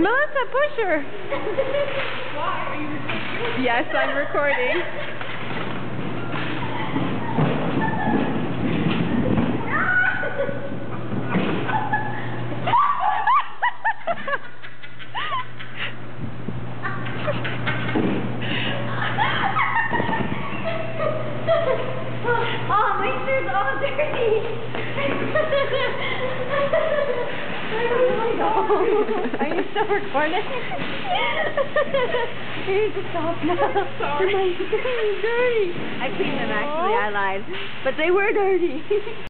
Melissa, push her. Why? Are you recording? Yes, I'm recording. Oh, my shirt's all dirty. Are you still recording? You need to stop now. Sorry. They're dirty. I cleaned them actually, I lied. But they were dirty.